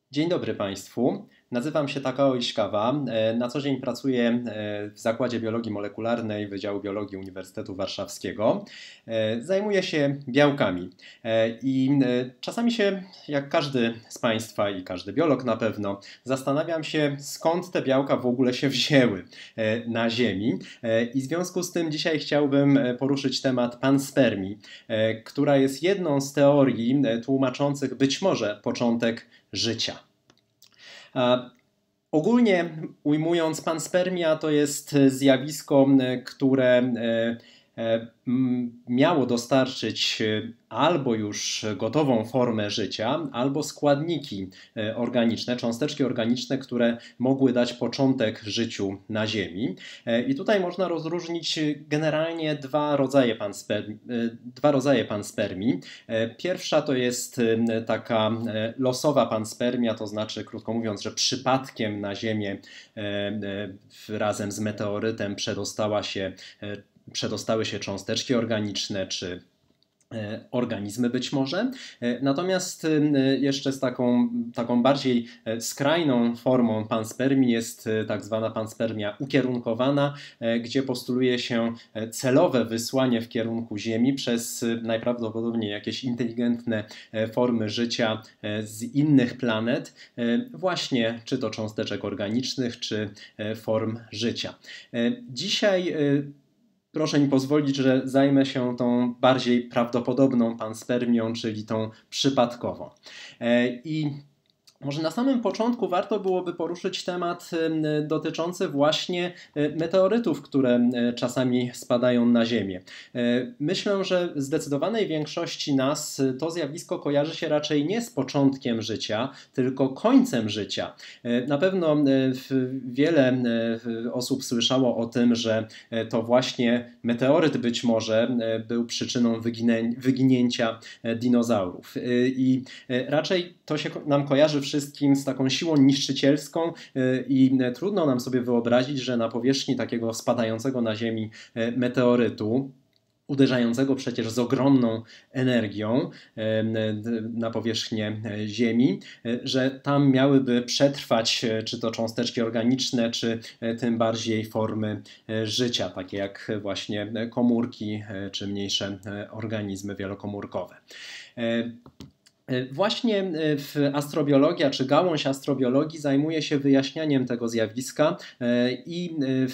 Dzień dobry Państwu. Nazywam się Takao Iszkawa. Na co dzień pracuję w Zakładzie Biologii Molekularnej Wydziału Biologii Uniwersytetu Warszawskiego. Zajmuję się białkami i czasami się, jak każdy z Państwa i każdy biolog na pewno, zastanawiam się, skąd te białka w ogóle się wzięły na Ziemi. I w związku z tym dzisiaj chciałbym poruszyć temat panspermii, która jest jedną z teorii tłumaczących być może początek życia. Ogólnie ujmując, panspermia to jest zjawisko, które miało dostarczyć albo już gotową formę życia, albo składniki organiczne, cząsteczki organiczne, które mogły dać początek życiu na Ziemi. I tutaj można rozróżnić generalnie dwa rodzaje panspermii. Pierwsza to jest taka losowa panspermia, to znaczy, krótko mówiąc, że przypadkiem na Ziemię razem z meteorytem przedostały się cząsteczki organiczne czy organizmy być może. Natomiast jeszcze z taką bardziej skrajną formą panspermii jest tak zwana panspermia ukierunkowana, gdzie postuluje się celowe wysłanie w kierunku Ziemi przez najprawdopodobniej jakieś inteligentne formy życia z innych planet, właśnie czy to cząsteczek organicznych, czy form życia. Dzisiaj proszę mi pozwolić, że zajmę się tą bardziej prawdopodobną panspermią, czyli tą przypadkową. I może na samym początku warto byłoby poruszyć temat dotyczący właśnie meteorytów, które czasami spadają na Ziemię. Myślę, że zdecydowanej większości nas to zjawisko kojarzy się raczej nie z początkiem życia, tylko końcem życia. Na pewno wiele osób słyszało o tym, że to właśnie meteoryt być może był przyczyną wyginięcia dinozaurów. I raczej to się nam kojarzy wszystkim z taką siłą niszczycielską i trudno nam sobie wyobrazić, że na powierzchni takiego spadającego na Ziemi meteorytu, uderzającego przecież z ogromną energią na powierzchnię Ziemi, że tam miałyby przetrwać czy to cząsteczki organiczne, czy tym bardziej formy życia, takie jak właśnie komórki, czy mniejsze organizmy wielokomórkowe. Właśnie astrobiologia, czy gałąź astrobiologii zajmuje się wyjaśnianiem tego zjawiska i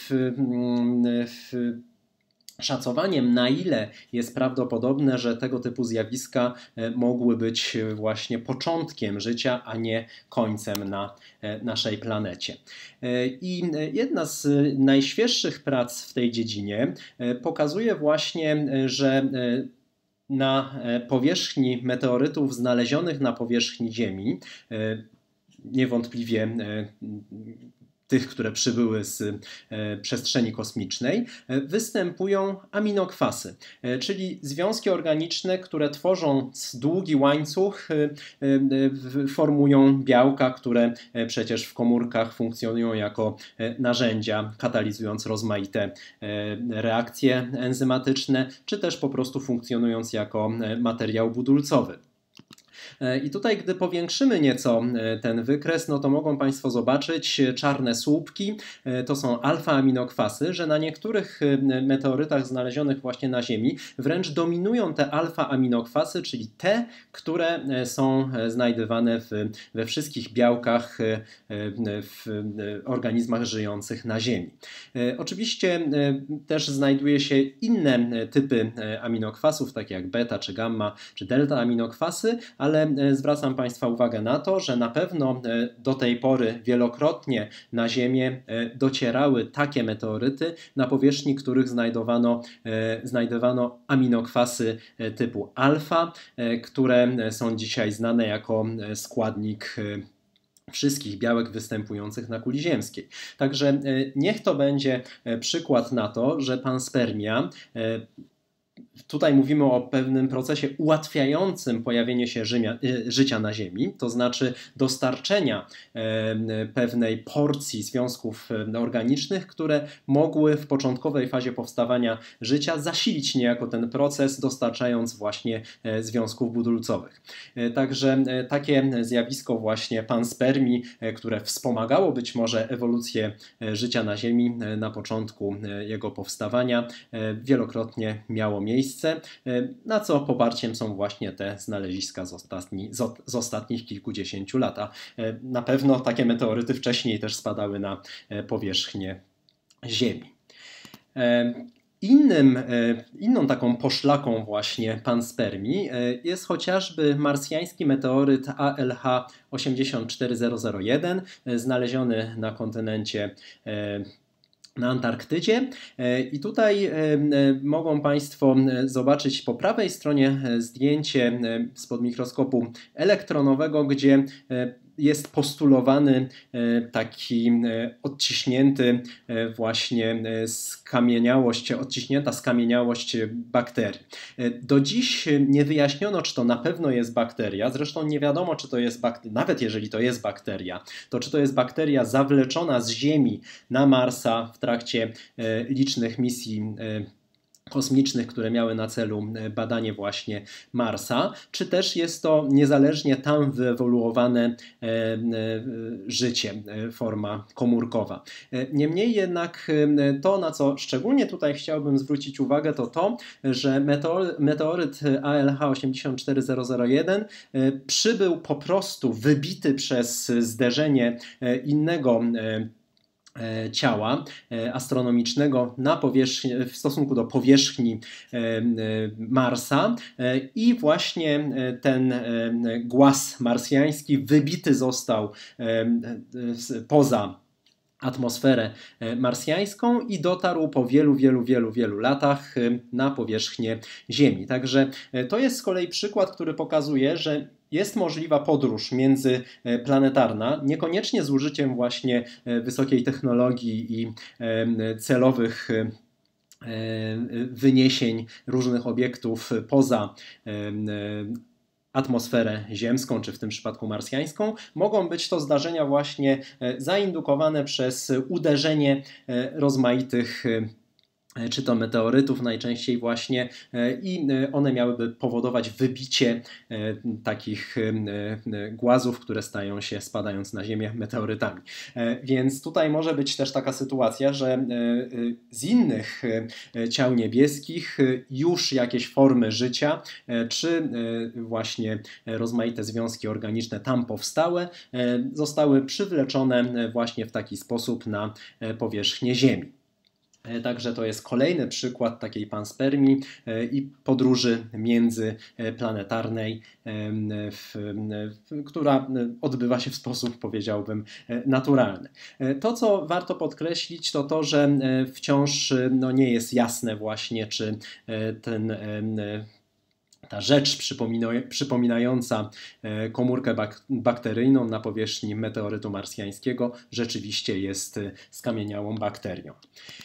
szacowaniem, na ile jest prawdopodobne, że tego typu zjawiska mogły być właśnie początkiem życia, a nie końcem na naszej planecie. I jedna z najświeższych prac w tej dziedzinie pokazuje właśnie, że na powierzchni meteorytów znalezionych na powierzchni Ziemi, niewątpliwie tych, które przybyły z przestrzeni kosmicznej, występują aminokwasy, czyli związki organiczne, które tworząc długi łańcuch formują białka, które przecież w komórkach funkcjonują jako narzędzia, katalizując rozmaite reakcje enzymatyczne, czy też po prostu funkcjonując jako materiał budulcowy. I tutaj, gdy powiększymy nieco ten wykres, no to mogą Państwo zobaczyć czarne słupki, to są alfa-aminokwasy, że na niektórych meteorytach znalezionych właśnie na Ziemi wręcz dominują te alfa-aminokwasy, czyli te, które są znajdywane we wszystkich białkach w organizmach żyjących na Ziemi. Oczywiście też znajduje się inne typy aminokwasów, takie jak beta czy gamma czy delta aminokwasy, ale zwracam Państwa uwagę na to, że na pewno do tej pory wielokrotnie na Ziemię docierały takie meteoryty, na powierzchni których znajdowano aminokwasy typu alfa, które są dzisiaj znane jako składnik wszystkich białek występujących na kuli ziemskiej. Także niech to będzie przykład na to, że panspermia Tutaj mówimy o pewnym procesie ułatwiającym pojawienie się życia na Ziemi, to znaczy dostarczenia pewnej porcji związków organicznych, które mogły w początkowej fazie powstawania życia zasilić niejako ten proces, dostarczając właśnie związków budulcowych. Także takie zjawisko właśnie panspermii, które wspomagało być może ewolucję życia na Ziemi na początku jego powstawania, wielokrotnie miało miejsce, na co poparciem są właśnie te znaleziska z ostatnich kilkudziesięciu lat. Na pewno takie meteoryty wcześniej też spadały na powierzchnię Ziemi. Inną taką poszlaką właśnie panspermii jest chociażby marsjański meteoryt ALH 84001, znaleziony na kontynencie na Antarktydzie. I tutaj mogą Państwo zobaczyć po prawej stronie zdjęcie spod mikroskopu elektronowego, gdzie jest postulowany taki odciśnięty właśnie odciśnięta skamieniałość bakterii. Do dziś nie wyjaśniono, czy to na pewno jest bakteria, zresztą nie wiadomo, czy to jest bakteria, nawet jeżeli to jest bakteria, to czy to jest bakteria zawleczona z Ziemi na Marsa w trakcie licznych misji kosmicznych, które miały na celu badanie właśnie Marsa, czy też jest to niezależnie tam wyewoluowane życie, forma komórkowa. Niemniej jednak to, na co szczególnie tutaj chciałbym zwrócić uwagę, to to, że meteoryt ALH 84001 przybył po prostu wybity przez zderzenie innego ciała astronomicznego w stosunku do powierzchni Marsa i właśnie ten głaz marsjański wybity został poza atmosferę marsjańską i dotarł po wielu latach na powierzchnię Ziemi. Także to jest z kolei przykład, który pokazuje, że jest możliwa podróż międzyplanetarna, niekoniecznie z użyciem właśnie wysokiej technologii i celowych wyniesień różnych obiektów poza atmosferę ziemską, czy w tym przypadku marsjańską. Mogą być to zdarzenia właśnie zaindukowane przez uderzenie rozmaitych czy to meteorytów najczęściej właśnie i one miałyby powodować wybicie takich głazów, które stają się, spadając na Ziemię, meteorytami. Więc tutaj może być też taka sytuacja, że z innych ciał niebieskich już jakieś formy życia, czy właśnie rozmaite związki organiczne tam powstałe, zostały przywleczone właśnie w taki sposób na powierzchnię Ziemi. Także to jest kolejny przykład takiej panspermii i podróży międzyplanetarnej, która odbywa się w sposób, powiedziałbym, naturalny. To, co warto podkreślić, to to, że wciąż nie jest jasne właśnie, czy ta rzecz przypominająca komórkę bakteryjną na powierzchni meteorytu marsjańskiego rzeczywiście jest skamieniałą bakterią.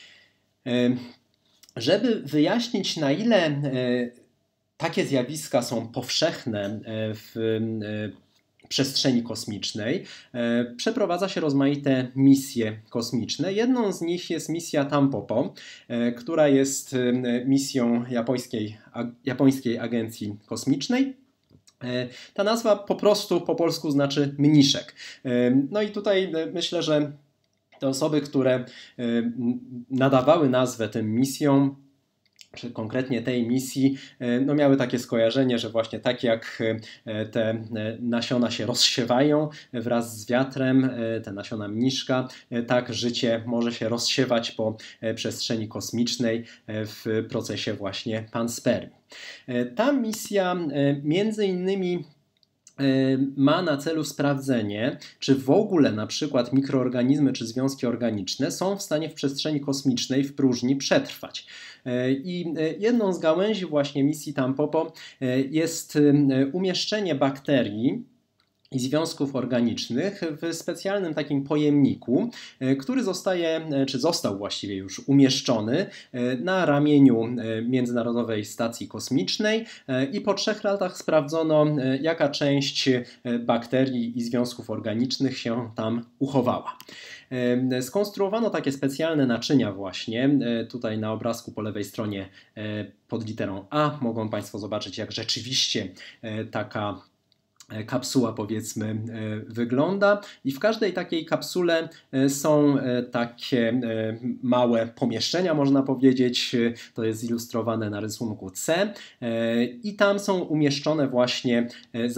Żeby wyjaśnić, na ile takie zjawiska są powszechne w przestrzeni kosmicznej, przeprowadza się rozmaite misje kosmiczne. Jedną z nich jest misja Tampopo, która jest misją japońskiej agencji kosmicznej. Ta nazwa po prostu po polsku znaczy mniszek. No i tutaj myślę, że te osoby, które nadawały nazwę tym misjom, czy konkretnie tej misji, miały takie skojarzenie, że właśnie tak jak te nasiona się rozsiewają wraz z wiatrem, te nasiona mniszka, tak życie może się rozsiewać po przestrzeni kosmicznej w procesie właśnie panspermii. Ta misja między innymi ma na celu sprawdzenie, czy w ogóle na przykład mikroorganizmy czy związki organiczne są w stanie w przestrzeni kosmicznej w próżni przetrwać. I jedną z gałęzi właśnie misji Tampopo jest umieszczenie bakterii i związków organicznych w specjalnym takim pojemniku, który został właściwie już umieszczony na ramieniu Międzynarodowej Stacji Kosmicznej i po 3 latach sprawdzono, jaka część bakterii i związków organicznych się tam uchowała. Skonstruowano takie specjalne naczynia właśnie, tutaj na obrazku po lewej stronie pod literą A mogą Państwo zobaczyć, jak rzeczywiście taka kapsuła, powiedzmy, wygląda, i w każdej takiej kapsule są takie małe pomieszczenia, można powiedzieć, to jest zilustrowane na rysunku C, i tam są umieszczone właśnie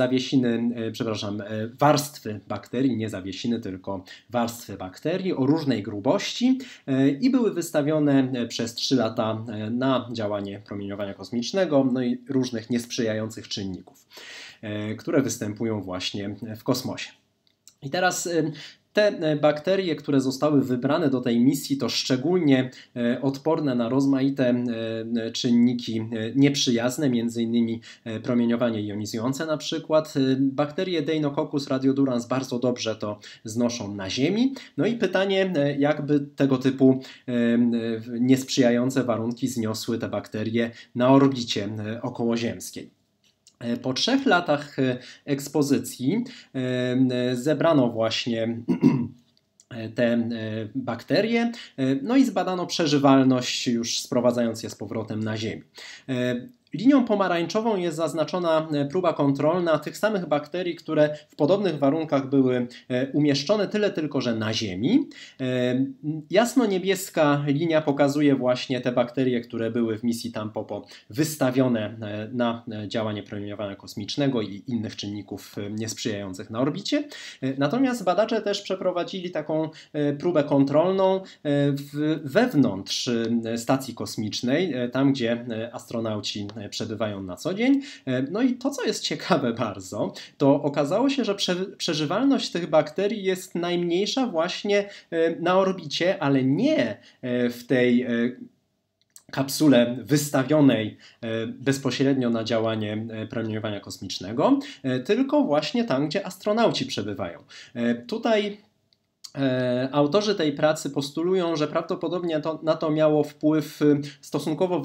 warstwy bakterii, nie zawiesiny, tylko warstwy bakterii o różnej grubości, i były wystawione przez 3 lata na działanie promieniowania kosmicznego, no i różnych niesprzyjających czynników, które występują właśnie w kosmosie. I teraz te bakterie, które zostały wybrane do tej misji, to szczególnie odporne na rozmaite czynniki nieprzyjazne, między innymi promieniowanie jonizujące na przykład. Bakterie Deinococcus radiodurans bardzo dobrze to znoszą na Ziemi. No i pytanie, jakby tego typu niesprzyjające warunki zniosły te bakterie na orbicie okołoziemskiej. Po 3 latach ekspozycji zebrano właśnie te bakterie, no i zbadano przeżywalność, już sprowadzając je z powrotem na Ziemię. Linią pomarańczową jest zaznaczona próba kontrolna tych samych bakterii, które w podobnych warunkach były umieszczone, tyle tylko, że na Ziemi. Jasno-niebieska linia pokazuje właśnie te bakterie, które były w misji Tampopo wystawione na działanie promieniowania kosmicznego i innych czynników niesprzyjających na orbicie. Natomiast badacze też przeprowadzili taką próbę kontrolną wewnątrz stacji kosmicznej, tam gdzie astronauci przebywają na co dzień. No i to, co jest ciekawe bardzo, to okazało się, że przeżywalność tych bakterii jest najmniejsza właśnie na orbicie, ale nie w tej kapsule wystawionej bezpośrednio na działanie promieniowania kosmicznego, tylko właśnie tam, gdzie astronauci przebywają. Tutaj autorzy tej pracy postulują, że prawdopodobnie na to miała wpływ stosunkowo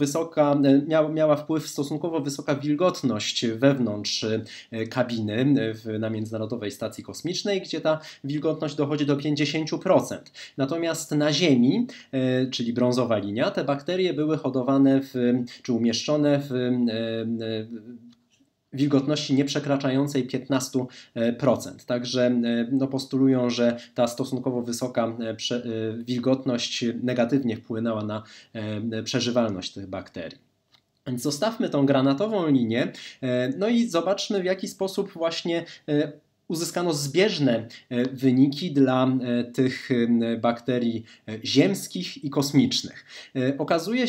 wysoka wilgotność wewnątrz kabiny na Międzynarodowej Stacji Kosmicznej, gdzie ta wilgotność dochodzi do 50%. Natomiast na Ziemi, czyli brązowa linia, te bakterie były hodowane czy umieszczone w wilgotności nieprzekraczającej 15%. Także postulują, że ta stosunkowo wysoka wilgotność negatywnie wpłynęła na przeżywalność tych bakterii. Więc zostawmy tą granatową linię, no i zobaczmy, w jaki sposób właśnie uzyskano zbieżne wyniki dla tych bakterii ziemskich i kosmicznych. Okazuje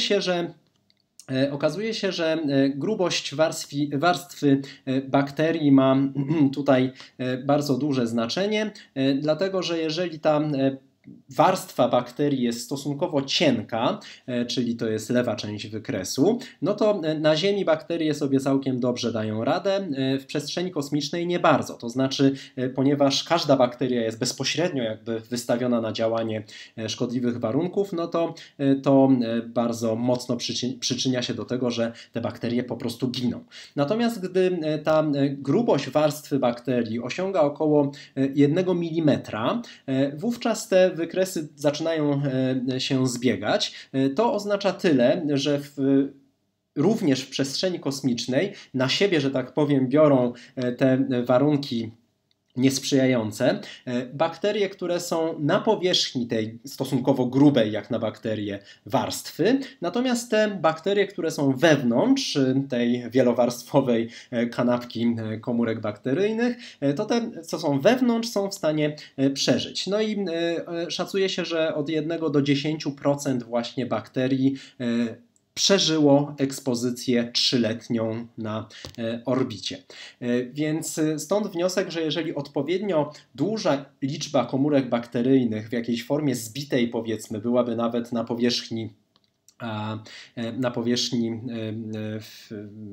się, że grubość warstwy bakterii ma tutaj bardzo duże znaczenie, dlatego że jeżeli ta warstwa bakterii jest stosunkowo cienka, czyli to jest lewa część wykresu, no to na Ziemi bakterie sobie całkiem dobrze dają radę, w przestrzeni kosmicznej nie bardzo. To znaczy, ponieważ każda bakteria jest bezpośrednio jakby wystawiona na działanie szkodliwych warunków, no to bardzo mocno przyczynia się do tego, że te bakterie po prostu giną. Natomiast gdy ta grubość warstwy bakterii osiąga około 1 mm, wówczas te wykresy zaczynają się zbiegać. To oznacza tyle, że również w przestrzeni kosmicznej na siebie, że tak powiem, biorą te warunki niesprzyjające bakterie, które są na powierzchni tej stosunkowo grubej, jak na bakterie, warstwy, natomiast te bakterie, które są wewnątrz tej wielowarstwowej kanapki komórek bakteryjnych, to te, co są wewnątrz, są w stanie przeżyć. No i szacuje się, że od 1 do 10% właśnie bakterii przeżyło ekspozycję 3-letnią na orbicie. Więc stąd wniosek, że jeżeli odpowiednio duża liczba komórek bakteryjnych w jakiejś formie zbitej, powiedzmy, byłaby nawet na powierzchni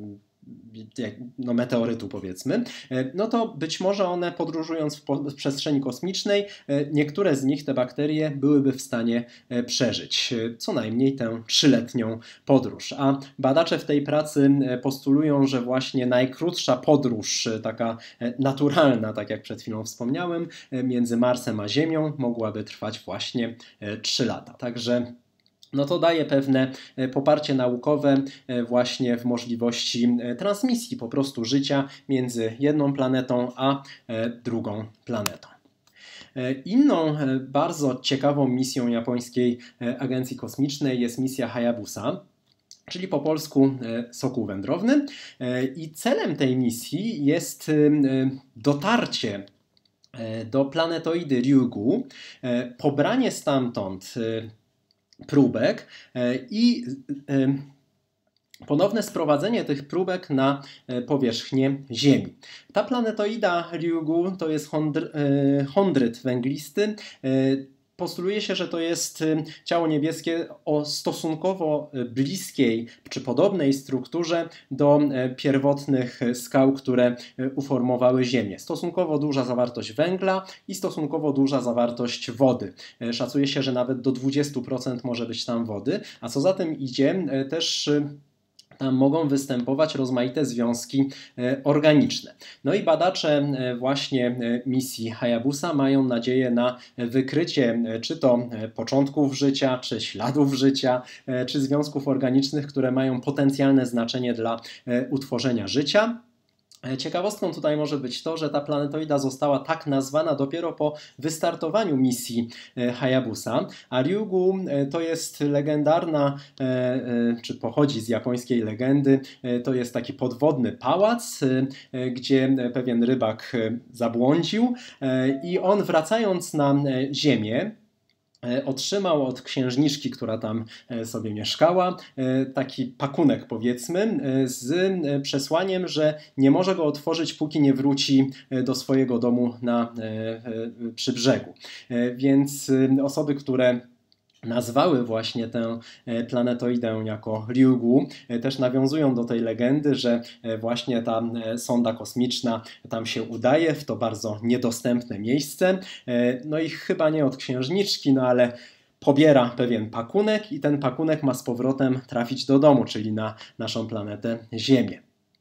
no, meteorytu powiedzmy, no to być może one podróżując w przestrzeni kosmicznej, niektóre z nich, te bakterie, byłyby w stanie przeżyć co najmniej tę 3-letnią podróż. A badacze w tej pracy postulują, że właśnie najkrótsza podróż, taka naturalna, tak jak przed chwilą wspomniałem, między Marsem a Ziemią mogłaby trwać właśnie 3 lata. Także no to daje pewne poparcie naukowe właśnie w możliwości transmisji po prostu życia między jedną planetą a drugą planetą. Inną bardzo ciekawą misją japońskiej agencji kosmicznej jest misja Hayabusa, czyli po polsku sokół wędrowny. I celem tej misji jest dotarcie do planetoidy Ryugu, pobranie stamtąd próbek i ponowne sprowadzenie tych próbek na powierzchnię Ziemi. Ta planetoida Ryugu to jest chondryt węglisty. Postuluje się, że to jest ciało niebieskie o stosunkowo bliskiej czy podobnej strukturze do pierwotnych skał, które uformowały Ziemię. Stosunkowo duża zawartość węgla i stosunkowo duża zawartość wody. Szacuje się, że nawet do 20% może być tam wody, a co za tym idzie, też tam mogą występować rozmaite związki organiczne. No i badacze właśnie misji Hayabusa mają nadzieję na wykrycie czy to początków życia, czy śladów życia, czy związków organicznych, które mają potencjalne znaczenie dla utworzenia życia. Ciekawostką tutaj może być to, że ta planetoida została tak nazwana dopiero po wystartowaniu misji Hayabusa, a Ryugu to jest legendarna, czy pochodzi z japońskiej legendy, to jest taki podwodny pałac, gdzie pewien rybak zabłądził i on wracając na ziemię, otrzymał od księżniczki, która tam sobie mieszkała, taki pakunek powiedzmy z przesłaniem, że nie może go otworzyć, póki nie wróci do swojego domu przy brzegu. Więc osoby, które nazwały właśnie tę planetoidę jako Ryugu, też nawiązują do tej legendy, że właśnie ta sonda kosmiczna tam się udaje w to bardzo niedostępne miejsce. No i chyba nie od księżniczki, no ale pobiera pewien pakunek i ten pakunek ma z powrotem trafić do domu, czyli na naszą planetę Ziemię.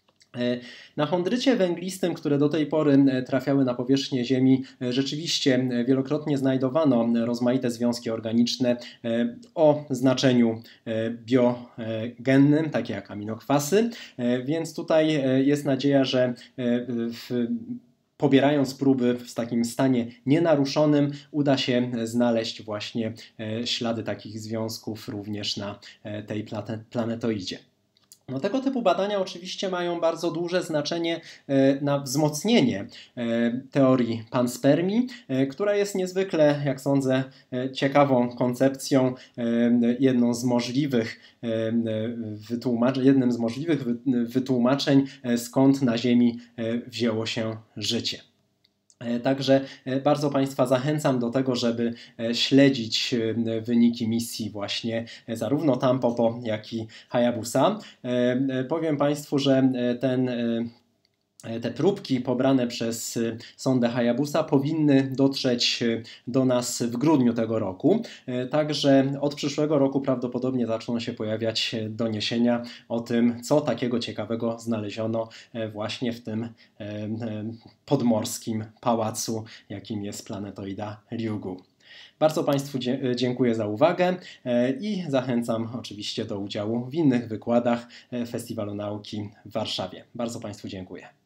Na chondrycie węglistym, które do tej pory trafiały na powierzchnię Ziemi, rzeczywiście wielokrotnie znajdowano rozmaite związki organiczne o znaczeniu biogennym, takie jak aminokwasy, więc tutaj jest nadzieja, że pobierając próby w takim stanie nienaruszonym, uda się znaleźć właśnie ślady takich związków również na tej planetoidzie. No, tego typu badania oczywiście mają bardzo duże znaczenie na wzmocnienie teorii panspermii, która jest niezwykle, jak sądzę, ciekawą koncepcją, jednym z możliwych wytłumaczeń, skąd na Ziemi wzięło się życie. Także bardzo Państwa zachęcam do tego, żeby śledzić wyniki misji właśnie zarówno Tampopo, jak i Hayabusa. Powiem Państwu, że te próbki pobrane przez sondę Hayabusa powinny dotrzeć do nas w grudniu tego roku. Także od przyszłego roku prawdopodobnie zaczną się pojawiać doniesienia o tym, co takiego ciekawego znaleziono właśnie w tym podmorskim pałacu, jakim jest planetoida Ryugu. Bardzo Państwu dziękuję za uwagę i zachęcam oczywiście do udziału w innych wykładach Festiwalu Nauki w Warszawie. Bardzo Państwu dziękuję.